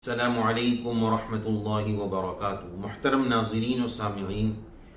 अस्सलामुअलैकुम वरहमतुल्लाहि वबरकातुहू। मुहतरम नाज़रीन और सामिईन,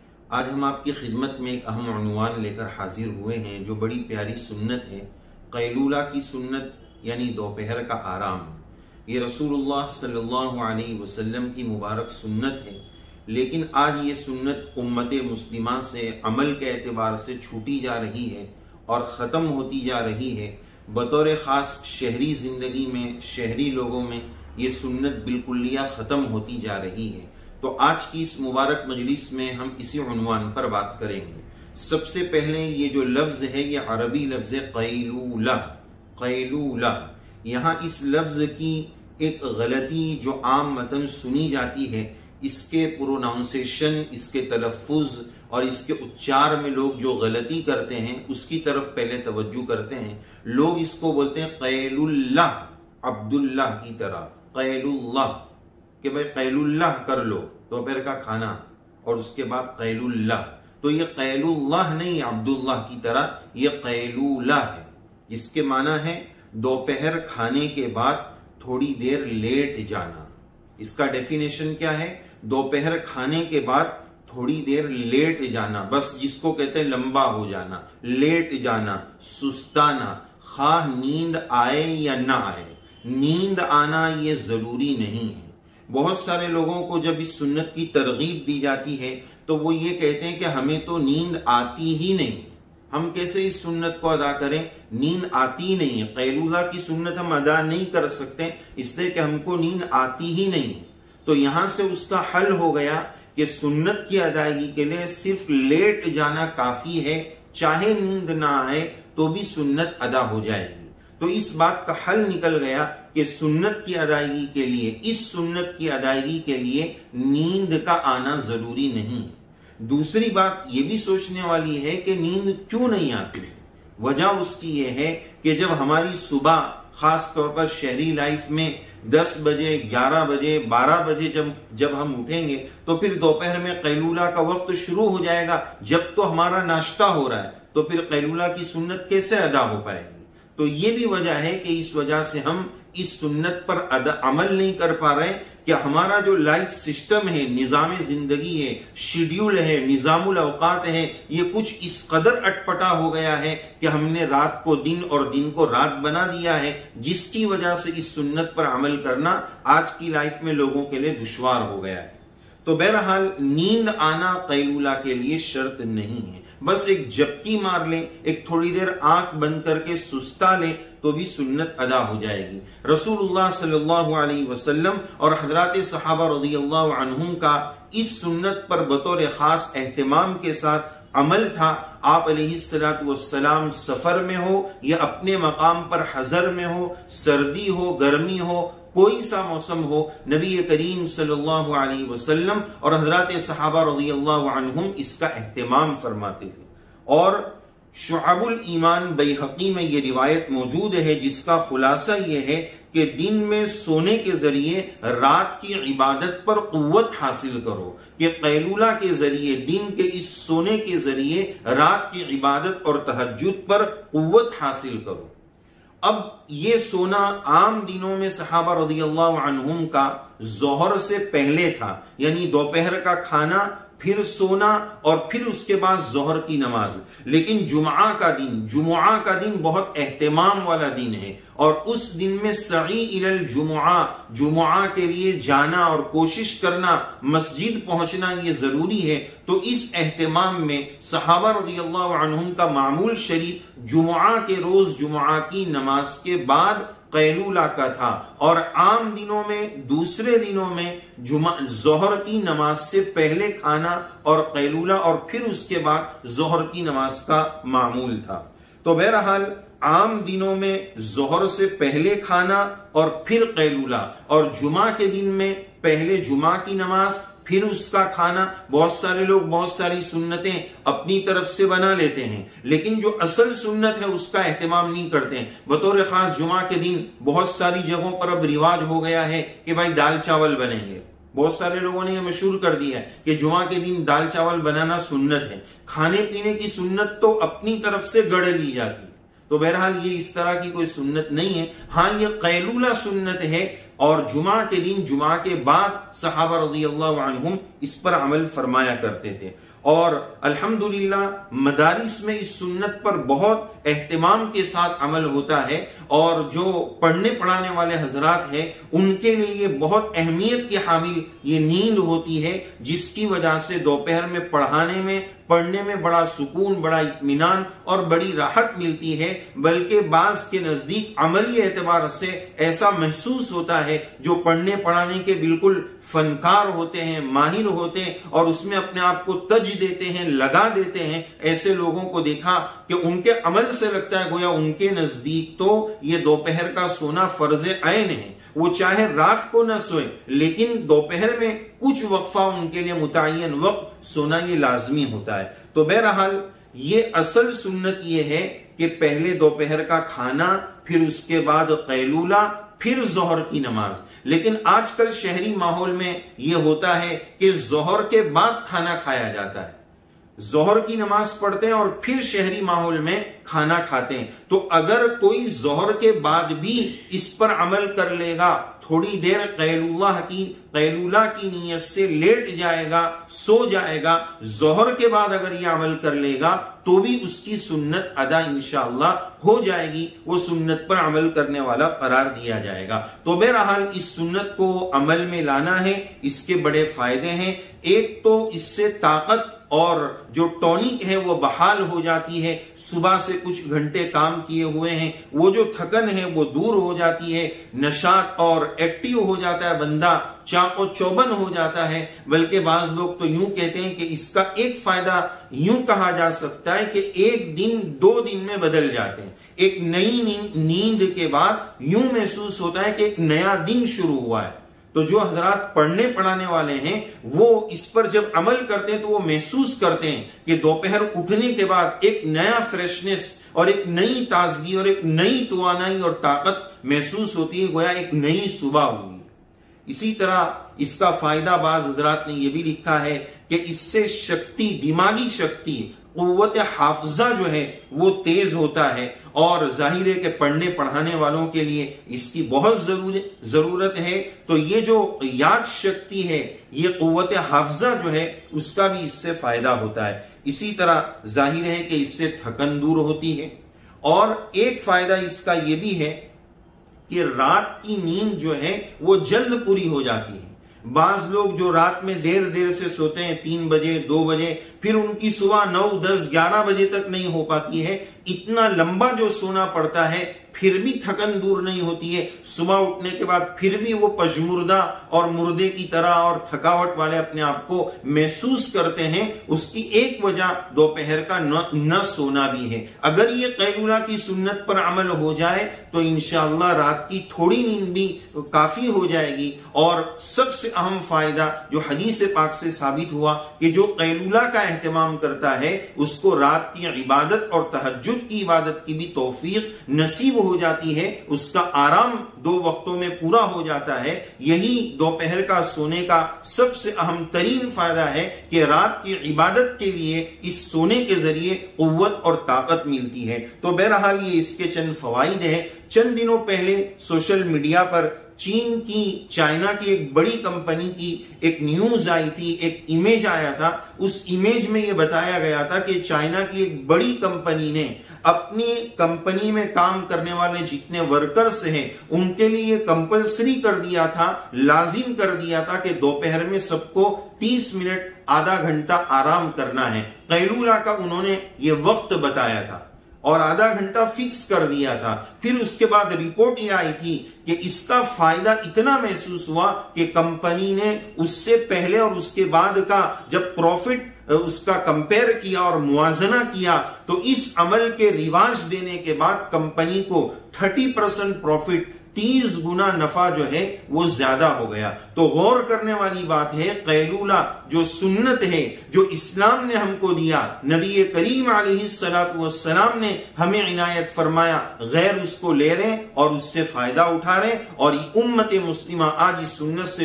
आज हम आपकी खिदमत में एक अहम उन्वान लेकर हाजिर हुए हैं जो बड़ी प्यारी सुन्नत है। क़ैलूला की सुन्नत यानी दोपहर का आराम। ये रसूलुल्लाह सल्लल्लाहु अलैहि वसल्लम की मुबारक सुन्नत है, लेकिन आज ये सुन्नत उम्मत मुस्लिमा से अमल के एतबार से छूटी जा रही है और ख़त्म होती जा रही है। बतौर ख़ास शहरी ज़िंदगी में, शहरी लोगों में ये सुन्नत बिल्कुलिया ख़त्म होती जा रही है। तो आज की इस मुबारक मजलिस में हम इसी उन्वान पर बात करेंगे। सबसे पहले ये जो लफ्ज़ है ये अरबी लफ्ज़ है क़ैलूला। क़ैलूला, यहाँ इस लफ्ज़ की एक गलती जो आम मतन सुनी जाती है, इसके प्रोनाउंसिएशन, इसके तलफ़ुज़ और इसके उच्चार में लोग जो गलती करते हैं उसकी तरफ पहले तवज्जो करते हैं। लोग इसको बोलते हैं क़ैलुल्लाह, अब्दुल्लाह की तरह क़ैलुल्लाह, कि भाई क़ैलुल्लाह कर लो दोपहर का खाना, और उसके बाद क़ैलुल्लाह। तो ये क़ैलुल्लाह नहीं, अब्दुल्लाह की तरह ये क़ैलूला है, जिसके माना है दोपहर खाने के बाद थोड़ी देर लेट जाना। इसका डेफिनेशन क्या है? दोपहर खाने के बाद थोड़ी देर लेट जाना, बस जिसको कहते हैं लंबा हो जाना, लेट जाना, सुस्ताना, खा नींद आए या ना आए। नींद आना ये जरूरी नहीं है। बहुत सारे लोगों को जब इस सुन्नत की तरगीब दी जाती है तो वो ये कहते हैं कि हमें तो नींद आती ही नहीं, हम कैसे इस सुन्नत को अदा करें? नींद आती ही नहीं है। क़ैलूला की सुन्नत हम अदा नहीं कर सकते इसलिए कि हमको नींद आती ही नहीं। तो यहां से उसका हल हो गया कि सुन्नत की अदायगी के लिए सिर्फ लेट जाना काफी है, चाहे नींद ना आए तो भी सुन्नत अदा हो जाएगी। तो इस बात का हल निकल गया कि सुन्नत की अदायगी के लिए, इस सुन्नत की अदायगी के लिए नींद का आना जरूरी नहीं। दूसरी बात ये भी सोचने वाली है कि नींद क्यों नहीं आती। वजह उसकी ये है कि जब हमारी सुबह, खास तौर पर शहरी लाइफ में 10 बजे, 11 बजे, 12 बजे जब हम उठेंगे तो फिर दोपहर में क़ैलूला का वक्त शुरू हो जाएगा। जब तो हमारा नाश्ता हो रहा है तो फिर क़ैलूला की सुन्नत कैसे अदा हो पाएगी? तो ये भी वजह है कि इस वजह से हम इस सुन्नत पर अमल नहीं कर पा रहे कि हमारा जो लाइफ सिस्टम है, निज़ाम जिंदगी है, शेड्यूल है, निज़ामुल औकात है, ये कुछ इस कदर अटपटा हो गया है कि हमने रात को दिन और दिन को रात बना दिया है, जिसकी वजह से इस सुन्नत पर अमल करना आज की लाइफ में लोगों के लिए दुश्वार हो गया है। तो बहरहाल नींद आना क़ैलूला के लिए शर्त नहीं है। बस एक झपकी मार ले, एक थोड़ी देर आंख बंद करके सुस्ता ले तो भी सुन्नत अदा हो जाएगी। रसूलुल्लाह सल्लल्लाहु अलैहि वसल्लम और हजरात सहाबा रज़ियल्लाहु अन्हुम का इस सुन्नत पर बतौर खास एहतिमाम के साथ अमल था। आप अलैहिस्सलातु वस्सलाम सफर में हो या अपने मकाम पर हजर में हो, सर्दी हो, गर्मी हो, कोई सा मौसम हो, नबी करीम सल्लल्लाहु अलैहि वसल्लम और हज़रात सहाबा रज़ियल्लाहु अन्हुम इसका एहतिमाम फरमाते थे। और शुअबुल ईमान बैहक़ी में ये रिवायत मौजूद है जिसका खुलासा ये है कि दिन में सोने के जरिए रात की इबादत पर कुव्वत हासिल करो, कि क़ैलूला के जरिए, दिन के इस सोने के जरिए रात की इबादत और तहज्जुद पर कुव्वत हासिल करो। अब ये सोना आम दिनों में सहाबा रज़ियल्लाहु अन्हुम का ज़ोहर से पहले था, यानी दोपहर का खाना, फिर सोना और फिर उसके बाद ज़ोहर की नमाज। लेकिन जुमा का दिन बहुत एहतिमाम वाला दिन है और उस दिन में सई इलल जुमुआ के लिए जाना और कोशिश करना, मस्जिद पहुंचना ये जरूरी है। तो इस एहतिमाम में सहाबा रज़ियल्लाहु अन्हुम का मामूल शरीफ जुमुआ के रोज जुमुआ की नमाज के बाद क़ैलूला का था, और आम दिनों में, दूसरे दिनों में ज़ोहर की नमाज से पहले खाना और क़ैलूला और फिर उसके बाद ज़ोहर की नमाज का मामूल था। तो बहरहाल आम दिनों में ज़ोहर से पहले खाना और फिर क़ैलूला, और जुमा के दिन में पहले जुमा की नमाज फिर उसका खाना। बहुत सारे लोग बहुत सारी सुन्नतें अपनी तरफ से बना लेते हैं, लेकिन जो असल सुन्नत है उसका एहतिमाम नहीं करते हैं। बतौर खास जुमा के दिन बहुत सारी जगहों पर अब रिवाज हो गया है कि भाई दाल चावल बनेंगे। बहुत सारे लोगों ने यह मशहूर कर दिया है कि जुमा के दिन दाल चावल बनाना सुन्नत है। खाने पीने की सुन्नत तो अपनी तरफ से गढ़ ली जाती है। तो बहरहाल ये इस तरह की कोई सुन्नत नहीं है। हाँ, ये क़ैलूला सुन्नत है और जुमा के दिन, जुमा के बाद सहाबा रज़ियल्लाहु अन्हुम इस पर अमल फरमाया करते थे। और अल्हम्दुलिल्लाह मदारिस में इस सुन्नत पर बहुत एहतिमाम के साथ अमल होता है, और जो पढ़ने पढ़ाने वाले हजरात हैं उनके लिए ये बहुत अहमियत की हामिल ये नींद होती है, जिसकी वजह से दोपहर में पढ़ने में बड़ा सुकून, बड़ा इत्मीनान और बड़ी राहत मिलती है। बल्कि बाज के नजदीक अमली एतबार से ऐसा महसूस होता है, जो पढ़ने पढ़ाने के बिल्कुल फनकार होते हैं, माहिर होते हैं और उसमें अपने आप को तज देते हैं, लगा देते हैं, ऐसे लोगों को देखा कि उनके अमल से लगता है गोया उनके नजदीक तो ये दोपहर का सोना फर्ज ऐन है। वो चाहे रात को न सोए, लेकिन दोपहर में कुछ वक्फा उनके लिए मुतय्यन वक्त सोना ये लाजमी होता है। तो बहरहाल ये असल सुन्नत ये है कि पहले दोपहर का खाना, फिर उसके बाद कैलूला, फिर जोहर की नमाज। लेकिन आजकल शहरी माहौल में यह होता है कि जोहर के बाद खाना खाया जाता है, जोहर की नमाज पढ़ते हैं और फिर शहरी माहौल में खाना खाते हैं। तो अगर कोई जोहर के बाद भी इस पर अमल कर लेगा, थोड़ी देर कैलूला की नीयत से लेट जाएगा, सो जाएगा, जोहर के बाद अगर यह अमल कर लेगा तो भी उसकी सुन्नत अदा इंशाअल्लाह हो जाएगी, वो सुन्नत पर अमल करने वाला करार दिया जाएगा। तो बहरहाल इस सुन्नत को अमल में लाना है, इसके बड़े फायदे हैं। एक तो इससे ताकत और जो टॉनिक है वो बहाल हो जाती है। सुबह से कुछ घंटे काम किए हुए हैं, वो जो थकन है वो दूर हो जाती है, नशात और एक्टिव हो जाता है, बंदा चाको चौबन हो जाता है। बल्कि बाज लोग तो यूं कहते हैं कि इसका एक फायदा यूं कहा जा सकता है कि एक दिन 2 दिन में बदल जाते हैं। एक नई नींद के बाद यूं महसूस होता है कि एक नया दिन शुरू हुआ है। तो जो हजरात पढ़ने पढ़ाने वाले हैं वो इस पर जब अमल करते हैं तो वो महसूस करते हैं कि दोपहर उठने के बाद एक नया फ्रेशनेस और एक नई ताजगी और एक नई तवानाई और ताकत महसूस होती है, गोया एक नई सुबह हुई। इसी तरह इसका फायदा बाज हजरात ने यह भी लिखा है कि इससे शक्ति, दिमागी शक्ति, कुव्वत हाफजा जो है वो तेज होता है। और जाहिर है कि पढ़ने पढ़ाने वालों के लिए इसकी बहुत जरूरत है। तो ये जो याद शक्ति है, ये कुव्वत हाफजा जो है, उसका भी इससे फायदा होता है। इसी तरह जाहिर है कि इससे थकन दूर होती है। और एक फायदा इसका यह भी है कि रात की नींद जो है वो जल्द पूरी हो जाती है। बाज लोग जो रात में देर से सोते हैं, 3 बजे 2 बजे, फिर उनकी सुबह 9, 10, 11 बजे तक नहीं हो पाती है। इतना लंबा जो सोना पड़ता है, फिर भी थकन दूर नहीं होती है। सुबह उठने के बाद फिर भी वो पजमुर्दा और मुर्दे की तरह और थकावट वाले अपने आप को महसूस करते हैं। उसकी एक वजह दोपहर का न सोना भी है। अगर ये कैलूला की सुन्नत पर अमल हो जाए तो इंशाअल्लाह रात की थोड़ी नींद भी काफी हो जाएगी। और सबसे अहम फायदा जो हदीस पाक से साबित हुआ कि जो कैलूला का एहतमाम करता है उसको रात की इबादत और तहज्जुद की इबादत की भी तौफीक नसीब हो जाती है, उसका आराम 2 वक्तों में पूरा हो जाता है। यही दोपहर का सोने का सबसे अहम तरीन फायदा है कि रात की इबादत के लिए इस सोने के जरिए कुव्वत और ताकत मिलती है। तो बहरहाल ये इसके चंद फवाइद है। चंद दिनों पहले सोशल मीडिया पर चाइना की एक बड़ी कंपनी की एक न्यूज आई थी, एक इमेज आया था। उस इमेज में यह बताया गया था कि चाइना की एक बड़ी कंपनी ने अपनी कंपनी में काम करने वाले जितने वर्कर्स हैं उनके लिए कंपलसरी कर दिया था, लाजिम कर दिया था कि दोपहर में सबको 30 मिनट, आधा घंटा आराम करना है। कैलूला का उन्होंने ये वक्त बताया था और आधा घंटा फिक्स कर दिया था। फिर उसके बाद रिपोर्ट ये आई थी कि इसका फायदा इतना महसूस हुआ कि कंपनी ने उससे पहले और उसके बाद का जब प्रॉफिट उसका कंपेयर किया और मुआजना किया तो इस अमल के रिवाज देने के बाद कंपनी को 30% प्रॉफिट, 30 गुना नफा जो है वो ज्यादा हो गया। तो गौर करने वाली बात है, कैलूला जो सुन्नत है, जो इस्लाम ने हमको दिया, नबी करीम अलैहिस्सलातु वस्सलाम ने हमें इनायत फरमाया, गैर उसको ले रहे और उससे फायदा उठा रहे। और उम्मत मुस्लिमा आज इस सुन्नत से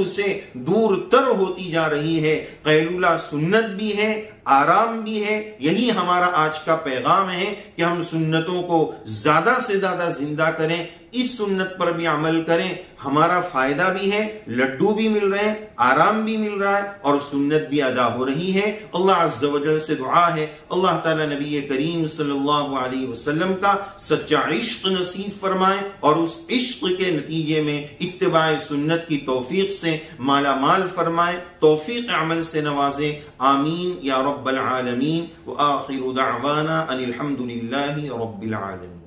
दूर तर होती जा रही है। कैलूला सुन्नत भी है, आराम भी है। यही हमारा आज का पैगाम है कि हम सुन्नतों को ज्यादा से ज्यादा जिंदा करें। इस सुन्नत पर भी अमल करें। हमारा फायदा भी है, लड्डू भी मिल रहे हैं, आराम भी मिल रहा है और सुन्नत भी अदा हो रही है। अल्लाह अज़्ज़ व जल से दुआ है अल्लाह ताला नबी करीम सल्लल्लाहु अलैहि वसल्लम का सच्चा इश्क नसीब फरमाए और उस इश्क के नतीजे में इत्तिबाए सुन्नत की तौफीक से माला माल फरमाए, तौफीक अमल से नवाजे। आमीन या रब्बल आलमीन व आखिरु दअवाना अनिल हम्दुलिल्लाहि रब्बिल आलमीन।